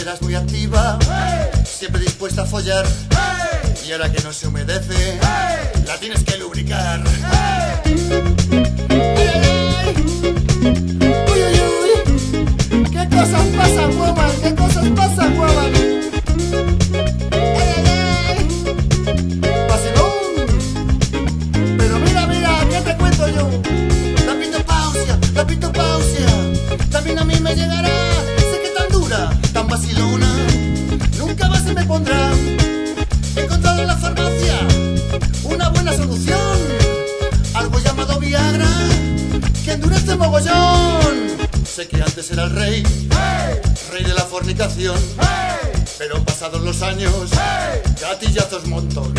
eras muy activa, siempre dispuesta a follar. Y ahora que no se humedece, la tienes que lubricar. Uy, uy, uy. ¿Qué cosas pasan, woman? ¿Qué cosas pasan, woman? Vacilón. Pero mira, mira, ¿qué te cuento yo? La pitopausia, también a mí me llegará. Sé que tan dura, tan vacilona, nunca más se me pondrá. He encontrado en la farmacia una buena solución, algo llamado Viagra, que endurece mogollón. Sé que antes era el rey de la fornicación, pero pasados los años, gatillazos montón.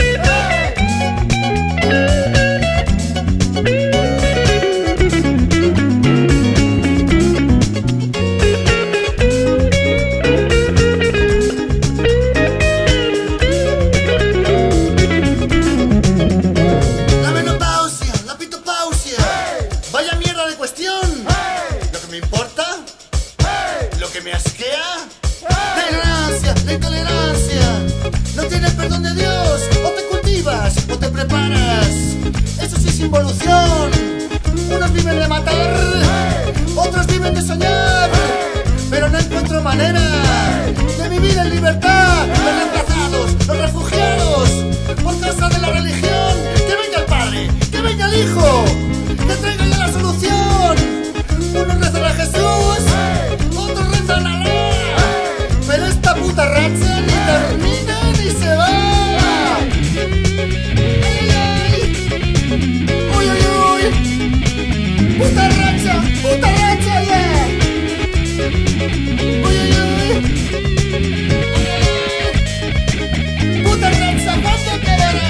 Vaya mierda de cuestión. Lo que me importa, lo que me asquea, la ignorancia, la intolerancia. No tienes perdón de Dios, o te cultivas o te preparas. Eso sí es involución. Unos viven de matar, otros viven de soñar, pero no encuentro manera de vivir en libertad. Los reemplazados, los refugiados, por causa de la religión. Que venga el Padre, que venga el Hijo, que traiga ya la solución. Unos rezan a Jesús, otros rezan a Alá, pero esta puta racha ni termina ni se va. Ay, ay. Uy, uy, uy. Puta racha, yeah. Uy, uy, uy. Puta racha, ¿cuándo quedará?